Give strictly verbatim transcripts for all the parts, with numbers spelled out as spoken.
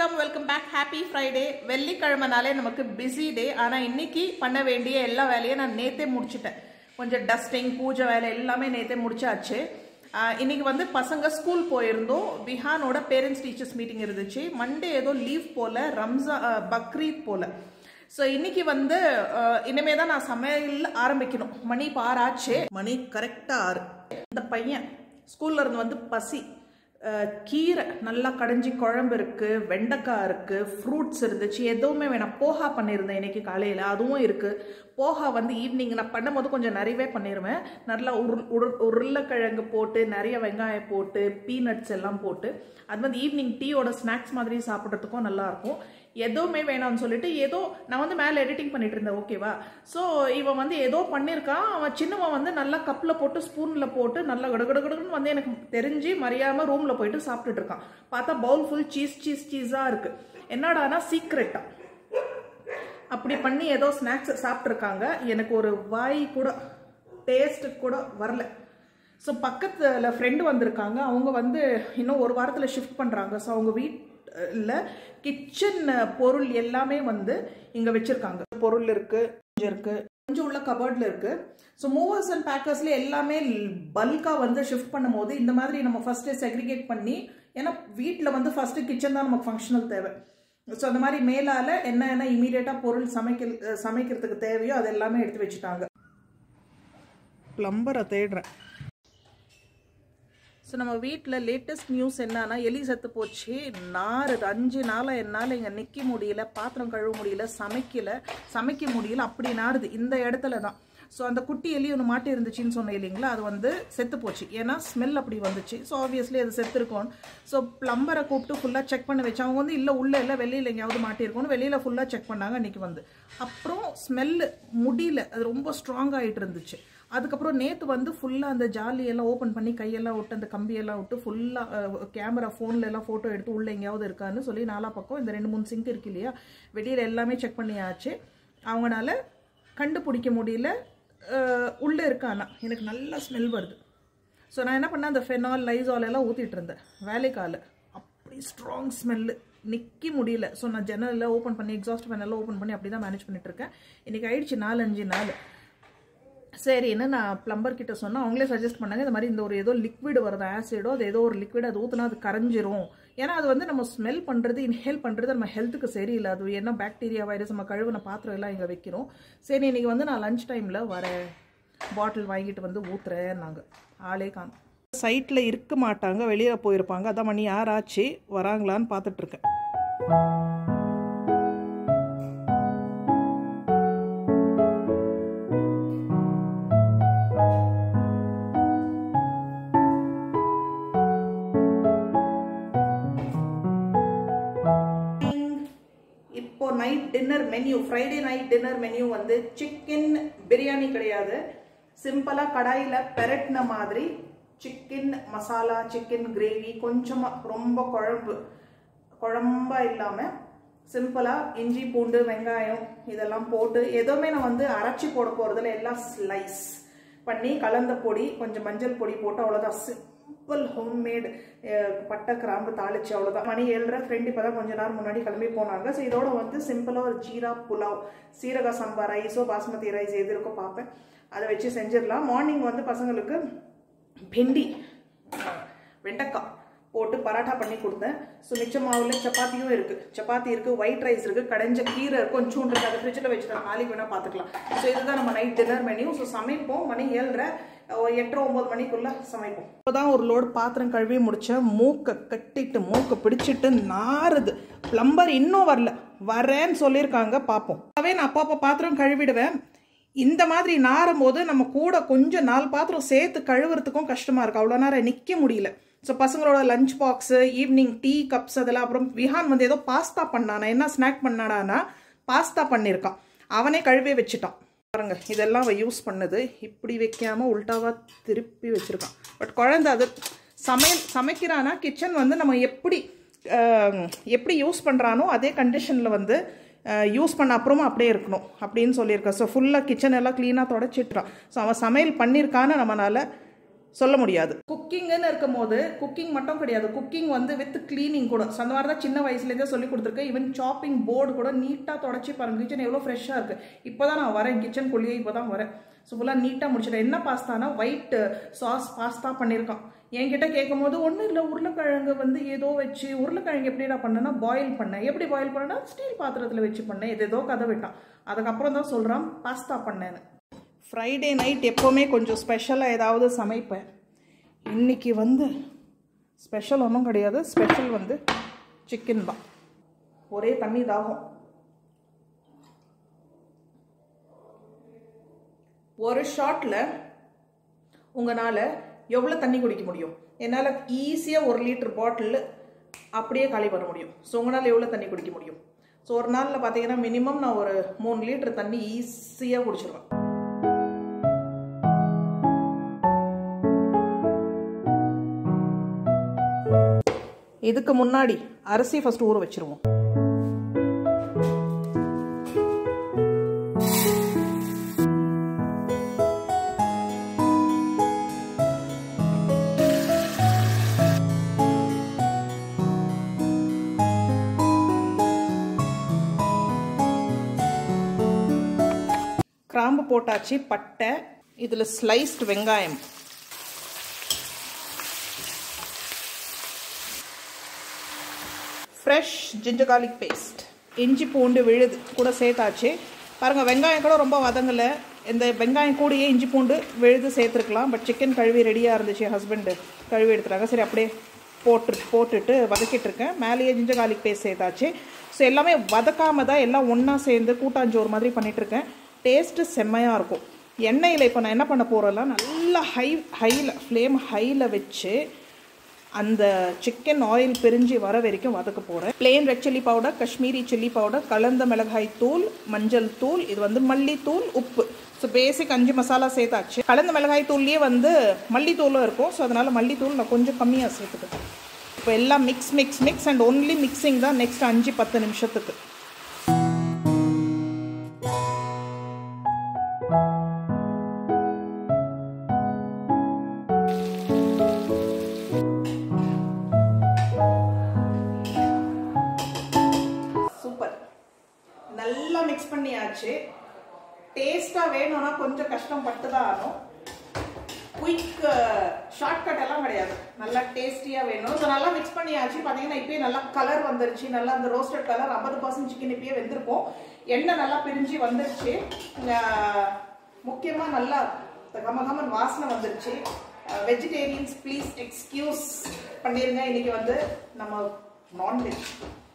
வணக்கம் welcome back happy Friday வெள்ளிக்கிழமைனாலே நமக்கு பிஸி டே ஆனால் இன்னைக்கு பண்ண வேண்டிய எல்லா வேலையும் நான் நேற்றே முடிச்சிட்டேன் கொஞ்சம் டஸ்டிங் பூஜை வேலை எல்லாமே நேற்றே முடிச்சாச்சு இன்னைக்கு வந்து பசங்க ஸ்கூல் போயிருந்தோம் விஹானோட பேரண்ட்ஸ் டீச்சர்ஸ் மீட்டிங் இருந்துச்சு மண்டே ஏதோ லீவ் போல் ரம்ஜா பக்ரீத் போல் ஸோ இன்னைக்கு வந்து இனிமே தான் நான் சமையல் ஆரம்பிக்கணும் மணி இப்போ ஆறு ஆச்சு மணி கரெக்டாக ஆறு இந்த பையன் ஸ்கூல்ல இருந்து வந்து பசி கீரை நல்லா கடைஞ்சி குழம்பு இருக்குது வெண்டைக்காய் இருக்குது ஃப்ரூட்ஸ் இருந்துச்சு எதுவுமே வேணாம் போஹா பண்ணியிருந்தேன் இன்றைக்கி காலையில் அதுவும் இருக்குது போஹா வந்து ஈவினிங் நான் பண்ணும்போது கொஞ்சம் நிறையவே பண்ணிடுவேன் நல்லா உரு உரு உருளைக்கிழங்கு போட்டு நிறைய வெங்காயம் போட்டு பீனட்ஸ் எல்லாம் போட்டு அது வந்து ஈவினிங் டீயோட ஸ்நாக்ஸ் மாதிரி சாப்பிட்றதுக்கும் நல்லாயிருக்கும் எதுவுமே வேணாம்னு சொல்லிட்டு ஏதோ நான் வந்து மேலே எடிட்டிங் பண்ணிட்டு இருந்தேன் ஓகேவா ஸோ இவன் வந்து ஏதோ பண்ணியிருக்கான் அவன் சின்னவன் வந்து நல்லா கப்பில் போட்டு ஸ்பூனில் போட்டு நல்லா கடகடகடன்னு வந்து எனக்கு தெரிஞ்சு மறியாமல் ரூமில் போயிட்டு சாப்பிட்டுட்டு இருக்கான் பார்த்தா பவுல் ஃபுல் சீஸ் சீஸ் சீஸாக இருக்குது என்னடானா சீக்ரெட்டா அப்படி பண்ணி ஏதோ ஸ்நாக்ஸ் சாப்பிட்ருக்காங்க எனக்கு ஒரு வாய் கூட டேஸ்ட்டு கூட வரல ஸோ பக்கத்தில் ஃப்ரெண்டு வந்திருக்காங்க அவங்க வந்து இன்னும் ஒரு வாரத்தில் ஷிஃப்ட் பண்ணுறாங்க ஸோ அவங்க வீட் இல்லை கிச்சன் பொருள் எல்லாமே வந்து இங்கே வச்சுருக்காங்க பொருள் இருக்குது கொஞ்சம் இருக்குது கொஞ்சம் உள்ள கபர்டில் இருக்குது ஸோ மூவர்ஸ் அண்ட் பேக்கர்ஸில் எல்லாமே பல்காக வந்து ஷிஃப்ட் பண்ணும் போது இந்த மாதிரி நம்ம ஃபஸ்ட்டு செக்ரிகேட் பண்ணி ஏன்னா வீட்டில் வந்து ஃபஸ்ட்டு கிச்சன் தான் நமக்கு ஃபங்க்ஷனல் தேவை ஸோ அந்த மாதிரி மேலால் என்ன என்ன இமீடியட்டாக பொருள் சமைக்க சமைக்கிறதுக்கு தேவையோ அது எல்லாமே எடுத்து வச்சுட்டாங்க பிளம்பரை தேடுறேன் ஸோ நம்ம வீட்டில் லேட்டஸ்ட் நியூஸ் என்னன்னா எலி செத்து போச்சு நாறு அஞ்சு நாளாக என்னால் இங்கே நிற்க முடியல பாத்திரம் கழுவ முடியல சமைக்கல சமைக்க முடியல அப்படி நாறுது இந்த இடத்துல தான் ஸோ அந்த குட்டி எலி ஒன்று மாட்டி இருந்துச்சுன்னு சொன்னேன் இல்லைங்களா அது வந்து செத்து போச்சு ஏன்னா ஸ்மெல் அப்படி வந்துச்சு ஸோ ஆப்வியஸ்லி அது செத்துருக்கோம் ஸோ ப்ளம்பரை கூப்பிட்டு ஃபுல்லாக செக் பண்ணி வச்சு அவங்க வந்து இல்லை உள்ளே இல்லை வெளியில் எங்கேயாவது மாட்டியிருக்கோன்னு வெளியில் ஃபுல்லாக செக் பண்ணாங்க அன்றைக்கி வந்து அப்புறம் ஸ்மெல்லு முடியல அது ரொம்ப ஸ்ட்ராங் ஆகிட்டு இருந்துச்சு அதுக்கப்புறம் நேற்று வந்து ஃபுல்லாக அந்த ஜாலியெல்லாம் ஓப்பன் பண்ணி கையெல்லாம் விட்டு அந்த கம்பியெல்லாம் விட்டு ஃபுல்லாக கேமரா ஃபோனில் எல்லாம் ஃபோட்டோ எடுத்து உள்ளே எங்கேயாவது இருக்கான்னு சொல்லி நாலா பக்கம் இந்த ரெண்டு மூணு சிங்க் இருக்கு இல்லையா வெளியில் எல்லாமே செக் பண்ணியாச்சு அவங்களால கண்டுபிடிக்க முடியல உள்ளே இருக்கானா எனக்கு நல்லா ஸ்மெல் வருது ஸோ நான் என்ன பண்ணேன் அந்த ஃபெனால் லைசால் எல்லாம் ஊற்றிட்டு இருந்தேன் வேலைக்கால அப்படி ஸ்ட்ராங் ஸ்மெல்லு நிற்க முடியல ஸோ நான் ஜன்னலில் ஓப்பன் பண்ணி எக்ஸாஸ்ட் ஃபேனெல்லாம் ஓப்பன் பண்ணி அப்படி தான் மேனேஜ் பண்ணிட்டுருக்கேன் இன்றைக்கி ஆயிடுச்சு நாலஞ்சு நாள் சரின்னு நான் ப்ளம்பர் கிட்ட சொன்னேன் அவங்களே சஜஸ்ட் பண்ணாங்க இந்த மாதிரி இந்த ஒரு ஏதோ லிக்விட் வருது ஆசிடோ அது ஏதோ ஒரு லிக்விட் அது ஊற்றினா அது கரைஞ்சிரும் ஏன்னா அது வந்து நம்ம ஸ்மெல் பண்ணுறது இன்ஹேல் பண்ணுறது நம்ம ஹெல்த்துக்கு சரியில்லை அது என்ன பாக்டீரியா வைரஸ் நம்ம கழுவின பாத்திரம் எல்லாம் இங்கே வைக்கிறோம் சரி இன்றைக்கி வந்து நான் லஞ்ச் டைமில் வரேன் பாட்டில் வாங்கிட்டு வந்து ஊற்றுறேன் நாங்கள் ஆளே காணும் சைட்டில் இருக்க மாட்டாங்க வெளியில் போயிருப்பாங்க அதான் மணி யாராச்சு வராங்களான்னு பார்த்துட்ருக்கேன் night dinner menu Friday night dinner menu வந்து சிக்கன் பிரியாணி கிடையாது சிம்பிளாக கடாயில் பெரட்டின மாதிரி சிக்கன் மசாலா சிக்கன் கிரேவி கொஞ்சமாக ரொம்ப குழம்பு குழம்பா இல்லாமல் சிம்பிளாக இஞ்சி பூண்டு வெங்காயம் இதெல்லாம் போட்டு எதுவுமே நான் வந்து அரைச்சி போட போகிறதுல எல்லாம் ஸ்லைஸ் பண்ணி கலந்த பொடி கொஞ்சம் மஞ்சள் பொடி போட்டு அவ்வளோதான் சிம்பிள் ஹோம்மேட் பட்டை கிராம்பு தாளிச்சு அவ்வளோதான் மணி ஏழரை ஃப்ரெண்ட் இப்போ தான் கொஞ்ச நேரம் முன்னாடி கிளம்பி போனாங்க ஸோ இதோட வந்து சிம்பிளாக ஒரு ஜீரா புலாவ் சீரக சம்பா ரைஸோ பாஸ்மதி ரைஸ் எது இருக்கோ பார்ப்பேன் அதை வச்சு செஞ்சிடலாம் மார்னிங் வந்து பசங்களுக்கு பிண்டி வெண்டைக்காய் போட்டு பராட்டா பண்ணி கொடுத்தேன் ஸோ மிச்ச மாவில் சப்பாத்தியும் இருக்குது சப்பாத்தி இருக்குது ஒயிட் ரைஸ் இருக்குது கடைஞ்ச கீரை இருக்கும் கொஞ்சம் இருக்குது அதை ஃப்ரிட்ஜில் வச்சுட்டு நாளைக்கு வேணால் பார்த்துக்கலாம் ஸோ இதுதான் நம்ம நைட் டின்னர் மெனியூ ஸோ சமைப்போம் மணி ஏழரை எட்டரை ஒம்பது மணிக்குள்ளே சமைப்போம் இப்போ தான் ஒரு லோடு பாத்திரம் கழுவி முடித்தேன் மூக்கை கட்டிட்டு மூக்கை பிடிச்சிட்டு நாறுது ப்ளம்பர் இன்னும் வரல வரேன்னு சொல்லியிருக்காங்க பார்ப்போம் அவே நான் அப்பப்போ பாத்திரம் கழுவிடுவேன் இந்த மாதிரி நாரும் போது நம்ம கூட கொஞ்சம் நாலு பாத்திரம் சேர்த்து கழுவுறதுக்கும் கஷ்டமாக இருக்குது அவ்வளோ நேரம் நிற்க முடியல ஸோ பசங்களோட lunch box evening tea cups அதெல்லாம் அப்புறம் விஹான் வந்து ஏதோ பாஸ்தா பண்ணானா என்ன ஸ்நாக் பண்ணானா பாஸ்தா பண்ணியிருக்கான் அவனே கழுவே வச்சுட்டான் பாருங்க இதெல்லாம் அவன் யூஸ் பண்ணுது இப்படி வைக்காமல் உல்ட்டாவாக திருப்பி வச்சுருக்கான் பட் குழந்தை அது சமையல் சமைக்கிறானா கிச்சன் வந்து நம்ம எப்படி எப்படி யூஸ் பண்ணுறானோ அதே கண்டிஷனில் வந்து யூஸ் பண்ண அப்புறமா அப்படியே இருக்கணும் அப்படின்னு சொல்லியிருக்கேன் ஸோ ஃபுல்லாக கிச்சன் எல்லாம் க்ளீனாக தொடச்சிட்றான் ஸோ அவன் சமையல் பண்ணியிருக்கான்னு நம்மளால் சொல்ல முடியாது. குக்கிங்னு இருக்கும் போது குக்கிங் மட்டும் கிடையாது, குக்கிங் வந்து வித் கிளீனிங் கூட. ஸோ அந்த மாதிரி தான் சின்ன வயசுலேருந்தே சொல்லி கொடுத்துருக்கேன். ஈவன் சாப்பிங் போர்டு கூட நீட்டாக தொடச்சி பாருங்க. கிச்சன் எவ்வளோ ஃப்ரெஷ்ஷாக இருக்குது. இப்போ தான் நான் வரேன் கிச்சனுக்குள்ளேயே, இப்போ தான் வரேன். ஸோ ஃபுல்லாக நீட்டாக முடிச்சிட்டேன். என்ன பாஸ்தானா ஒயிட் சாஸ் பாஸ்தா பண்ணியிருக்கான். என்கிட்ட கேட்கும் போது ஒன்றும் இல்லை, உருளைக்கிழங்கு வந்து ஏதோ வச்சு, உருளைக்கிழங்கு எப்படி நான் பண்ணேன்னா பாயில் பண்ணேன். எப்படி பாயில் பண்ணேன்னா ஸ்டீல் பாத்திரத்தில் வச்சு பண்ணேன். இது ஏதோ கதை விட்டான். அதுக்கப்புறம் தான் சொல்கிறான் பாஸ்தா பண்ணேன்னு. ஃப்ரைடே நைட் எப்போவுமே கொஞ்சம் ஸ்பெஷலாக ஏதாவது சமைப்பேன். இன்றைக்கி வந்து ஸ்பெஷல் ஒன்றும் கிடையாது. ஸ்பெஷல் வந்து சிக்கன் தான். ஒரே தண்ணி தாகம். ஒரு ஷாட்டில் உங்களால் எவ்வளோ தண்ணி குடிக்க முடியும்? என்னால் ஈஸியாக ஒரு லிட்டர் பாட்டில் அப்படியே காலி பண்ண முடியும். ஸோ உங்களால் எவ்வளோ தண்ணி குடிக்க முடியும்? ஸோ ஒரு நாளில் பார்த்தீங்கன்னா மினிமம் நான் ஒரு மூணு லிட்டர் தண்ணி ஈஸியாக குடிச்சிருவேன். இதுக்கு முன்னாடி அரிசி ஃபர்ஸ்ட் ஊற வச்சிருவோம். கிராம்பு போட்டாச்சு, பட்டை, இதில் ஸ்லைஸ்டு வெங்காயம், ஃப்ரெஷ் ஜிஞ்சர் கார்லிக் பேஸ்ட், இஞ்சி பூண்டு விழுது கூட சேர்த்தாச்சு. பாருங்கள், வெங்காயம் கூட ரொம்ப வதங்கலை. இந்த வெங்காயம் கூடயே இஞ்சி பூண்டு விழுது சேர்த்துருக்கலாம். பட் சிக்கன் கழுவி ரெடியாக இருந்துச்சு, ஹஸ்பண்டு கழுவி எடுத்துட்டாங்க. சரி அப்படியே போட்டு போட்டுட்டு வதக்கிட்டுருக்கேன். மேலேயே ஜிஞ்சர் கார்லிக் பேஸ்ட் சேர்த்தாச்சு. ஸோ எல்லாமே வதக்காமல் தான் எல்லாம் ஒன்றா சேர்ந்து கூட்டாஞ்சோறு மாதிரி பண்ணிகிட்ருக்கேன். டேஸ்ட்டு செம்மையாக இருக்கும். எண்ணெயில் இப்போ நான் என்ன பண்ண போகிறேன்னா, நல்லா ஹை ஹையில் ஃப்ளேம் ஹையில் வச்சு அந்த சிக்கன் ஆயில் பிரிஞ்சு வர வரைக்கும் வதக்க போகிறேன். Plain red chilli powder, Kashmiri chilli powder, கலந்த மிளகாய் தூள், மஞ்சள் தூள், இது வந்து மல்லித்தூள், உப்பு. ஸோ பேசிக் அஞ்சு மசாலா சேர்த்தாச்சு. கலந்த மிளகாய் தூள்லேயே வந்து மல்லித்தூளும் இருக்கும். ஸோ அதனால் மல்லித்தூள் நான் கொஞ்சம் கம்மியாக சேர்த்துக்கிட்டேன். இப்போ எல்லாம் mix mix mix and only mixing தான் நெக்ஸ்ட் அஞ்சு பத்து நிமிஷத்துக்கு. நல்லா மிக்ஸ் பண்ணியாச்சு. டேஸ்ட்டாக வேணும்னா கொஞ்சம் கஷ்டப்பட்டு தான் ஆகும். குயிக் ஷார்ட்கட் எல்லாம் கிடையாது. நல்லா டேஸ்டியாக வேணும். ஸோ நல்லா மிக்ஸ் பண்ணியாச்சு. பார்த்தீங்கன்னா இப்போயே நல்லா கலர் வந்துருச்சு. நல்லா அந்த ரோஸ்டட் கலர் ஐம்பது பர்சன்ட் சிக்கன் இப்பயே வெந்திருக்கும். எண்ணெய் நல்லா பிரிஞ்சு வந்துருச்சு. முக்கியமாக நல்லா கம கமன் வாசனை வந்துருச்சு. வெஜிடேரியன்ஸ் ப்ளீஸ் எக்ஸ்கியூஸ் பண்ணிருங்க. இன்னைக்கு வந்து நம்ம நான்வெஜ்.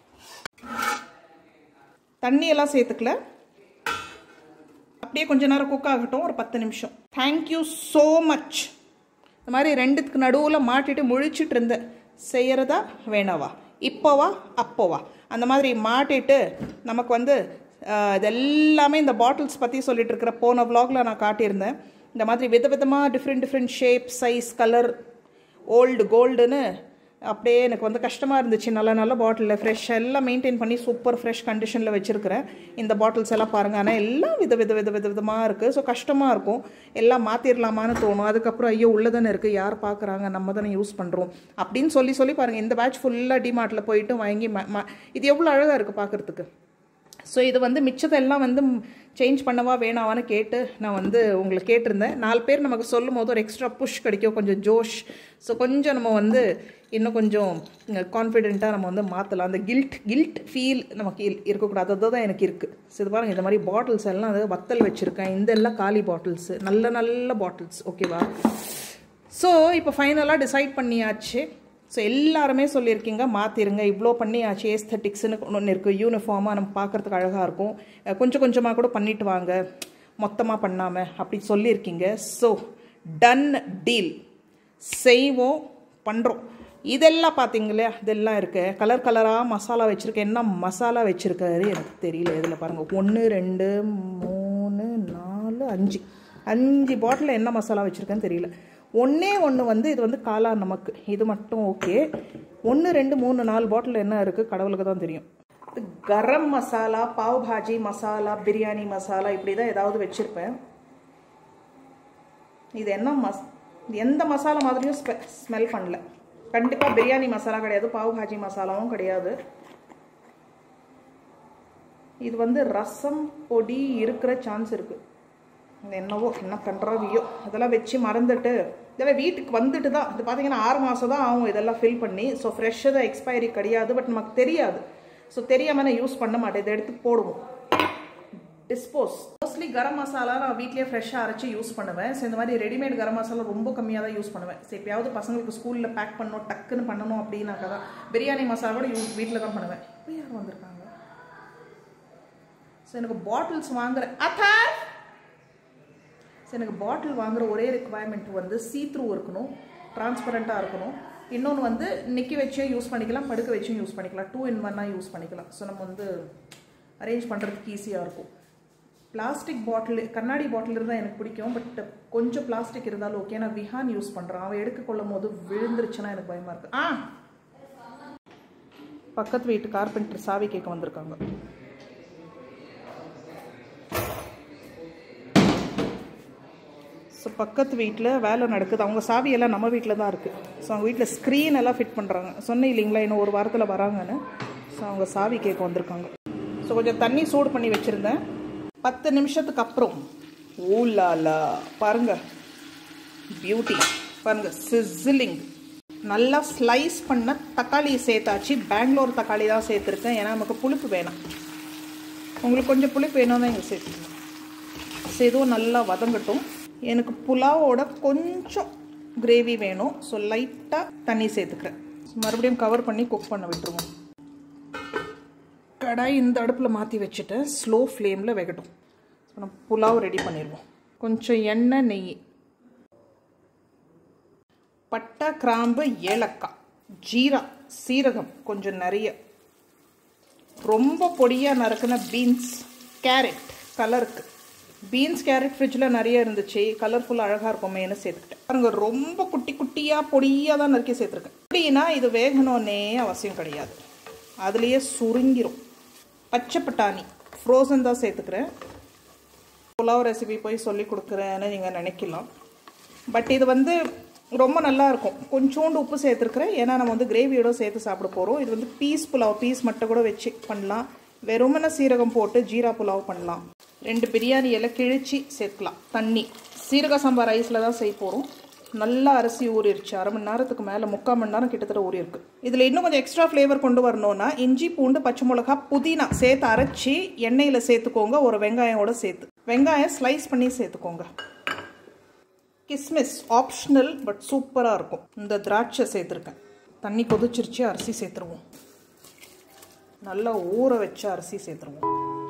தண்ணியெல்லாம் சேர்த்துக்கல, அப்படியே கொஞ்ச நேரம் குக் ஆகட்டும், ஒரு பத்து நிமிஷம். Thank you so much. இந்த மாதிரி ரெண்டுத்துக்கு நடுவில் மாட்டிட்டு முழிச்சிட்டு இருந்தேன். செய்கிறதா வேணாவா, இப்போவா அப்போவா, அந்த மாதிரி மாட்டிட்டு நமக்கு வந்து இது எல்லாமே இந்த பாட்டில்ஸ் பற்றி சொல்லிட்டு இருக்கிற போன விலாகில் நான் காட்டியிருந்தேன். இந்த மாதிரி வித விதமாக different different shape, size, colour, old கோல்டுன்னு அப்படியே எனக்கு வந்து கஷ்டமாக இருந்துச்சு. நல்ல நல்ல பாட்டிலில் ஃப்ரெஷ்ஷாக எல்லாம் மெயின்டைன் பண்ணி சூப்பர் ஃப்ரெஷ் கண்டிஷனில் வச்சுருக்கிறேன். இந்த பாட்டில்ஸ் எல்லாம் பாருங்கள். ஆனால் எல்லாம் வித வித வித வித விதமாக இருக்குது. ஸோ கஷ்டமாக இருக்கும். எல்லாம் மாற்றிடலாமான்னு தோணும். அதுக்கப்புறம் ஐயோ உள்ளே தானே இருக்குது, யார் பார்க்குறாங்க, நம்ம தானே யூஸ் பண்ணுறோம் அப்படின்னு சொல்லி சொல்லி பாருங்கள். இந்த பேட்ச் ஃபுல்லாக டிமார்ட்டில் போயிட்டு வாங்கி ம இது எவ்வளோ அழகாக இருக்குது பார்க்குறதுக்கு. ஸோ இது வந்து மிச்சத்தெல்லாம் வந்து சேஞ்ச் பண்ணவா வேணாவான்னு கேட்டு நான் வந்து உங்களை கேட்டிருந்தேன். நாலு பேர் நமக்கு சொல்லும் போது ஒரு எக்ஸ்ட்ரா புஷ் கிடைக்கும், கொஞ்சம் ஜோஷ். ஸோ கொஞ்சம் நம்ம வந்து இன்னும் கொஞ்சம் கான்ஃபிடென்ட்டாக நம்ம வந்து மாற்றலாம். அந்த கில்ட் கில்ட் ஃபீல் நமக்கு இருக்கக்கூடாது. அதுதான் எனக்கு இருக்குது. ஸோ இது பாருங்கள், இந்த மாதிரி பாட்டில்ஸ் எல்லாம் அது வத்தல் வச்சுருக்கேன். இந்த எல்லாம் காலி பாட்டில்ஸு, நல்ல நல்ல பாட்டில்ஸ். ஓகேவா? ஸோ இப்போ ஃபைனலாக டிசைட் பண்ணியாச்சு. ஸோ எல்லாருமே சொல்லியிருக்கீங்க மாற்றிருங்க, இவ்வளோ பண்ணியாச்சு. ஏஸ்தட்டிக்ஸ்னு ஒன்று இருக்குது, யூனிஃபார்மாக நம்ம பார்க்குறதுக்கு அழகாக இருக்கும், கொஞ்சம் கொஞ்சமாக கூட பண்ணிட்டு வாங்க, மொத்தமாக பண்ணாமல் அப்படி சொல்லியிருக்கீங்க. ஸோ டன் டீல், செய்வோம், பண்ணுறோம். இதெல்லாம் பார்த்தீங்களே, இதெல்லாம் இருக்கு. கலர் கலராக மசாலா வச்சுருக்கேன். என்ன மசாலா வச்சுருக்காரு எனக்கு தெரியல. இதில் பாருங்கள், ஒன்று ரெண்டு மூணு நாலு அஞ்சு அஞ்சு பாட்டில் என்ன மசாலா வச்சுருக்கேன்னு தெரியல. ஒன்றே ஒன்று வந்து இது வந்து காலா நமக்கு, இது மட்டும் ஓகே. ஒன்று ரெண்டு மூணு நாலு பாட்டில் என்ன இருக்குது கடவுளுக்கு தான் தெரியும். கரம் மசாலா, பாவ் பாஜி மசாலா, பிரியாணி மசாலா, இப்படி தான் ஏதாவது வச்சுருப்பேன். இது என்ன மஸ் எந்த மசாலா மாதிரியும் ஸ்மெல் பண்ணல. கண்டிப்பாக பிரியாணி மசாலா கிடையாது, பாவ் பாஜி மசாலாவும் கிடையாது. இது வந்து ரசம் பொடி இருக்கிற சான்ஸ் இருக்குது. என்னவோ என்ன பண்ணுறவையோ இதெல்லாம் வச்சு மறந்துட்டு இதெல்லாம் வீட்டுக்கு வந்துட்டு தான் இது பார்த்தீங்கன்னா ஆறு மாதம் தான் ஆகும் இதெல்லாம் ஃபில் பண்ணி. ஸோ ஃப்ரெஷ்ஷாக தான், எக்ஸ்பைரி கிடையாது. பட் நமக்கு தெரியாது. ஸோ தெரியாமல் நான் யூஸ் பண்ண மாட்டேன். இதை எடுத்து போடுவோம், டிஸ்போஸ். மோஸ்ட்லி கரம் மசாலா நான் வீட்லேயே ஃப்ரெஷ்ஷாக அரைச்சி யூஸ் பண்ணுவேன். ஸோ இந்த மாதிரி ரெடிமேட் கரம் மசாலா ரொம்ப கம்மியாக தான் யூஸ் பண்ணுவேன். ஸோ எப்பயாவது பசங்களுக்கு ஸ்கூலில் பேக் பண்ணணும், டக்குன்னு பண்ணணும் அப்படின்னாக்கா தான் பிரியாணி மசாலா கூட யூஸ் வீட்டில் தான் பண்ணுவேன். இப்போ யார் வந்திருக்காங்க? ஸோ எனக்கு பாட்டில்ஸ் வாங்குற அத்தா ஸோ எனக்கு பாட்டில் வாங்குகிற ஒரே ரெக்குவயர்மெண்ட் வந்து சீ-த்ரூ இருக்கணும், டிரான்ஸ்பரண்ட்டாக இருக்கணும். இன்னொன்று வந்து நிற்க வச்சும் யூஸ் பண்ணிக்கலாம், படுக்க வச்சும் யூஸ் பண்ணிக்கலாம், டூ இன் ஒன்னாக யூஸ் பண்ணிக்கலாம். ஸோ நம்ம வந்து அரேஞ்ச் பண்ணுறதுக்கு ஈஸியாக இருக்கும். பிளாஸ்டிக் பாட்டில், கண்ணாடி பாட்டில் இருந்தால் எனக்கு பிடிக்கும். பட் கொஞ்சம் பிளாஸ்டிக் இருந்தாலும் ஓகே. நான் விஹான் யூஸ் பண்ணுறேன். அவன் எடுக்க கொள்ளும் போது விழுந்துருச்சுன்னா எனக்கு பயமாக இருக்குது. ஆ பக்கத்து வீட்டு கார்பெண்டர் சாவி கேட்க வந்திருக்காங்க. ஸோ பக்கத்து வீட்டில் வேலை நடக்குது. அவங்க சாவியெல்லாம் நம்ம வீட்டில் தான் இருக்குது. ஸோ அவங்க வீட்டில் ஸ்க்ரீன் எல்லாம் ஃபிட் பண்ணுறாங்க. சொன்னேன் இல்லைங்களா இன்னும் ஒரு வாரத்தில் வராங்கன்னு. ஸோ அவங்க சாவி கேட்க வந்திருக்காங்க. ஸோ கொஞ்சம் தண்ணி சூடு பண்ணி வச்சுருந்தேன். பத்து நிமிஷத்துக்கு அப்புறம் ஊலாலா பாருங்கள், பியூட்டி பாருங்கள், சிசிலிங். நல்லா ஸ்லைஸ் பண்ண தக்காளி சேர்த்தாச்சு. பெங்களூர் தக்காளி தான் சேர்த்துருக்கேன், ஏன்னா நமக்கு புளிப்பு வேணாம். உங்களுக்கு கொஞ்சம் புளிப்பு வேணும் தான் இங்கே சேர்த்துக்கணும். ஸோ இதுவும் நல்லா வதங்கட்டும். எனக்கு புலாவோட கொஞ்சம் கிரேவி வேணும். ஸோ லைட்டாக தண்ணி சேர்த்துக்கிறேன். மறுபடியும் கவர் பண்ணி குக் பண்ண விட்டுருவோம். கடாய் இந்த அடுப்பில் மாற்றி வச்சுட்டு ஸ்லோ ஃப்ளேமில் வேகட்டும். ஸோ நம்ம புலாவ் ரெடி பண்ணிடுவோம். கொஞ்சம் எண்ணெய், நெய், பட்டை, கிராம்பு, ஏலக்காய், ஜீரா, சீரகம் கொஞ்சம் நிறைய, ரொம்ப பொடியாக நறுக்கின பீன்ஸ், கேரட் கலருக்கு. பீன்ஸ் கேரட் ஃப்ரிட்ஜில் நிறைய இருந்துச்சு, கலர்ஃபுல்லாக அழகாக இருக்குமேனு சேர்த்துக்கிட்டேன். பாருங்க ரொம்ப குட்டி குட்டியாக பொடியாக தான் நறுக்கி சேர்த்துருக்கேன். அப்படின்னா இது வேகணுன்னே அவசியம் கிடையாது, அதுலேயே சுருங்கிரும். பச்சை பட்டாணி ஃப்ரோசன் தான் சேர்த்துக்கிறேன். புலாவ் ரெசிபி போய் சொல்லி கொடுக்குறேன்னு நீங்கள் நினைக்கலாம். பட் இது வந்து ரொம்ப நல்லாயிருக்கும். கொஞ்சோண்டு உப்பு சேர்த்துருக்குறேன், ஏன்னா நம்ம வந்து கிரேவியோட சேர்த்து சாப்பிட போகிறோம். இது வந்து பீஸ் புலாவ், பீஸ் மட்டும் கூட வச்சு பண்ணலாம். வெறுமன சீரகம் போட்டு ஜீரா புலாவ் பண்ணலாம். ரெண்டு பிரியாணி எல்லாம் கிழிச்சி சேர்க்கலாம். தண்ணி சீரக சம்பா ரைஸில் தான் செய்ய போகிறோம். நல்லா அரிசி ஊறிடுச்சு. அரை மணி நேரத்துக்கு மேலே, முக்கால் மணி நேரம் கிட்டத்தட்ட ஊறி இருக்கு. இதில் இன்னும் கொஞ்சம் எக்ஸ்ட்ரா ஃப்ளேவர் கொண்டு வரணும்னா இஞ்சி, பூண்டு, பச்சை மிளகா, புதினா சேர்த்து அரைச்சி எண்ணெயில் சேர்த்துக்கோங்க. ஒரு வெங்காயோட சேர்த்து வெங்காயம் ஸ்லைஸ் பண்ணி சேர்த்துக்கோங்க. கிஸ்மிஸ் ஆப்ஷனல், பட் சூப்பராக இருக்கும். இந்த திராட்சை சேர்த்துருக்கேன். தண்ணி கொதிச்சிருச்சு, அரிசி சேர்த்துருவோம். நல்லா ஊற வச்ச அரிசி சேர்த்துருவோம்.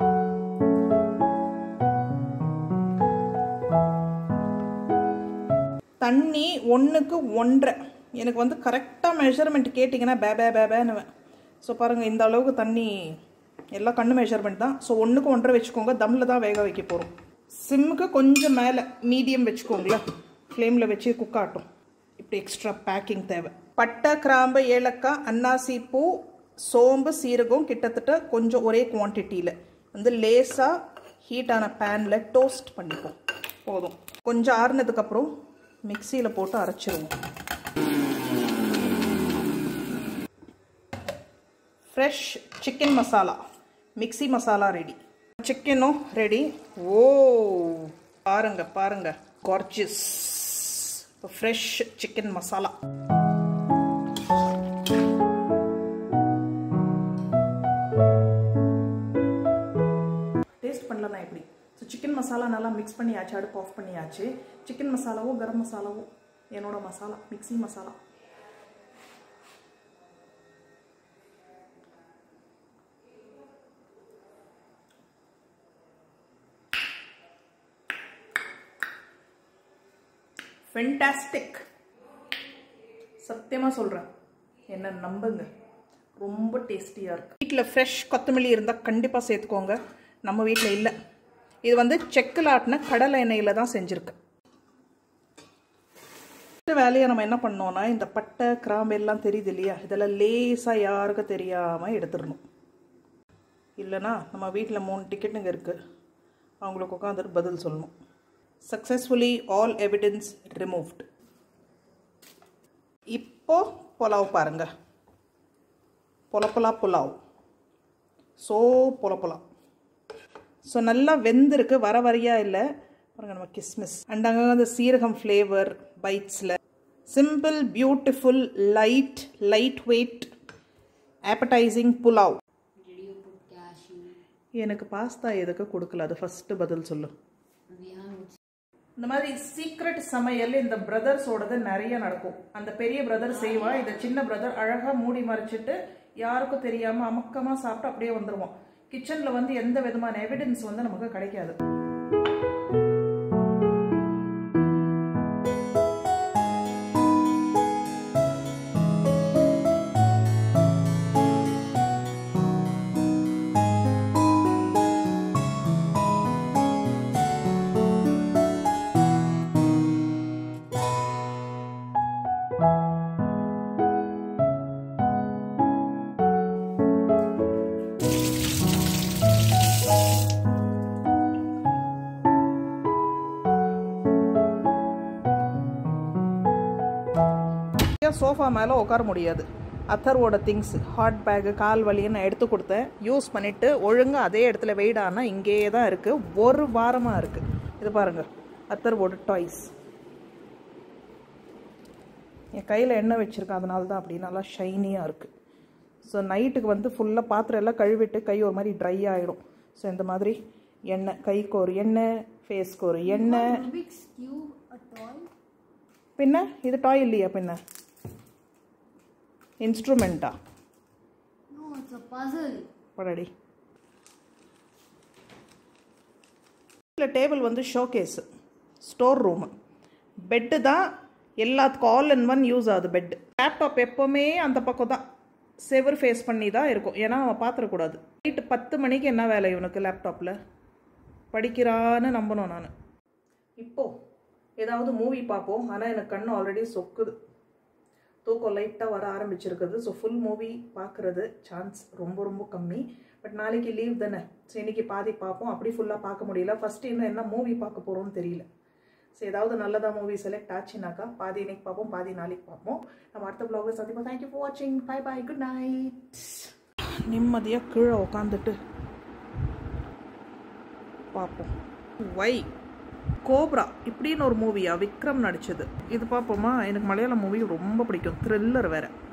தண்ணி ஒன்றுக்கு ஒன்றரை. எனக்கு வந்து கரெக்டாக மெஷர்மெண்ட் கேட்டிங்கன்னா பே பே பேபேன்னுவேன். ஸோ பாருங்கள், இந்த அளவுக்கு தண்ணி எல்லாம் கண்ணு மெஷர்மெண்ட் தான். ஸோ ஒன்றுக்கு ஒன்றரை வச்சுக்கோங்க. தம்மில் தான் வேக வைக்க போகிறோம். சிம்முக்கு கொஞ்சம் மேலே மீடியம் வச்சுக்கோங்களேன். ஃப்ளேமில் வச்சு குக் ஆகட்டும். இப்படி எக்ஸ்ட்ரா பேக்கிங் தேவை. பட்டை, கிராம்பு, ஏலக்காய், அன்னாசி பூ, சோம்பு, சீரகம் கிட்டத்தட்ட கொஞ்சம் ஒரே குவான்டிட்டியில் வந்து லேசாக ஹீட்டான பேனில் டோஸ்ட் பண்ணிப்போம். போதும். கொஞ்சம் ஆறுனதுக்கப்புறம் மிக்சியில் போட்டு அரைச்சிருவோம். Fresh chicken masala, mixie masala ready. சிக்கனும் ரெடி. ஓ பாருங்க பாருங்க, gorgeous. Fresh chicken masala. Taste பண்ணலாம் எப்படி? ஸோ சிக்கன் மசாலா நல்லா மிக்ஸ் பண்ணியாச்சு, அடுப்பு ஆஃப் பண்ணியாச்சு. சிக்கன் மசாலாவோ கரம் மசாலாவோ என்னோட மசாலா, மிக்சி மசாலா. ஃபென்டாஸ்டிக். சத்தியமாக சொல்கிறேன், என்ன நம்புங்க, ரொம்ப டேஸ்டியாக இருக்குது. வீட்டில் ஃப்ரெஷ் கொத்தமல்லி இருந்தால் கண்டிப்பாக சேர்த்துக்கோங்க. நம்ம வீட்டில் இல்லை. இது வந்து செக்கில் ஆட்டின கடலை எண்ணெயில் தான் செஞ்சுருக்கு. வேலையை நம்ம என்ன பண்ணோன்னா, இந்த பட்டை, கிராம்பு எல்லாம் தெரியுது இல்லையா, இதெல்லாம் லேசாக யாருக்கும் தெரியாமல் எடுத்துடணும். இல்லைனா நம்ம வீட்டில் மூணு டிக்கெட்டுங்க இருக்குது, அவங்களுக்கு உட்காந்துட்டு பதில் சொல்லணும். Successfully all evidence removed. இப்போ புலாவ் பாருங்க, பொல பொலா புலாவ், ஸோ பொல பொலா. ஸோ நல்லா வெந்திருக்கு, வர வரையாக இல்லை பாருங்க. நம்ம கிஸ்மிஸ் அண்ட் அங்கே வந்து சீரகம் ஃப்ளேவர் பைட்ஸில். Simple, beautiful, light light weight appetising pulao. எனக்கு பாஸ்தா எதுக்கு கொடுக்கல, அது ஃபஸ்ட்டு பதில் சொல்லு. இந்த மாதிரி சீக்ரெட் சமையல் இந்த பிரதர்ஸோடது நிறைய நடக்கும். அந்த பெரிய பிரதர் செய்வா, இந்த சின்ன பிரதர் அழகாக மூடி மறைச்சிட்டு யாருக்கும் தெரியாமல் அமக்கமாக சாப்பிட்டு அப்படியே வந்துடுவோம். கிச்சனில் வந்து எந்த விதமான எவிடன்ஸ் வந்து நமக்கு கிடைக்காது. சோஃபா மேலே உட்கார முடியாது. அத்தர்வோட திங்ஸ், ஹாட் பேக்கு, கால் வலின்னு நான் எடுத்து கொடுத்தேன். யூஸ் பண்ணிவிட்டு ஒழுங்காக அதே இடத்துல வெயிடானா இங்கேயே தான் இருக்குது. ஒரு வாரமாக இருக்குது. இது பாருங்கள், அத்தர்வோட டாய்ஸ். என் கையில் எண்ணெய் வச்சுருக்கேன், அதனால தான் அப்படி நல்லா ஷைனியாக இருக்குது. ஸோ நைட்டுக்கு வந்து ஃபுல்லாக பாத்திரம் எல்லாம் கழுவிட்டு கை ஒரு மாதிரி ட்ரை ஆகிடும். ஸோ இந்த மாதிரி எண்ணெய், கைக்கு ஒரு எண்ணெய், ஃபேஸ்க்கு ஒரு எண்ணெய். பின்ன இது டாய் இல்லையா, பின்ன இன்ஸ்ட்ருமெண்ட்டா? படடி. இல்லை, டேபிள் வந்து ஷோகேஸு, ஸ்டோர் ரூமு. பெட்டு தான் எல்லாத்துக்கும் ஆல் இன் ஒன் யூஸ் ஆகுது பெட்டு. லேப்டாப் எப்போவுமே அந்த பக்கம் தான் செவர் ஃபேஸ் பண்ணி தான் இருக்கும், ஏன்னா அவன் பார்த்துடக்கூடாது. நைட்டு பத்து மணிக்கு என்ன வேலை இவனுக்கு லேப்டாப்பில் படிக்கிறான்னு நம்பணும் நான். இப்போது ஏதாவது மூவி பார்ப்போம், ஆனால் எனக்கு கண்ணு ஆல்ரெடி சொக்குது, தூக்கம் லைட்டாக வர ஆரம்பிச்சிருக்குது. ஸோ ஃபுல் மூவி பார்க்குறது சான்ஸ் ரொம்ப ரொம்ப கம்மி. பட் நாளைக்கு லீவ் தானே, ஸோ இன்றைக்கி பாதி பார்ப்போம். அப்படி ஃபுல்லாக பார்க்க முடியல. ஃபஸ்ட்டு இன்னும் என்ன மூவி பார்க்க போகிறோன்னு தெரியல. ஸோ ஏதாவது நல்லதாக மூவி செலக்ட் ஆச்சுனாக்கா பாதி இன்னைக்கு பார்ப்போம், பாதி நாளைக்கு பார்ப்போம். நம்ம அடுத்த ப்ளாகில் சந்திப்போம். தேங்க்யூ ஃபார் வாட்சிங். Bye bye, good night. நிம்மதியாக கீழே உட்காந்துட்டு பார்ப்போம். வை கோப்ரா இப்படின்னு ஒரு மூவியா, விக்ரம் நடிச்சது. இது பார்ப்போமா? எனக்கு மலையாள மூவி ரொம்ப பிடிக்கும், த்ரில்லர் வேறு.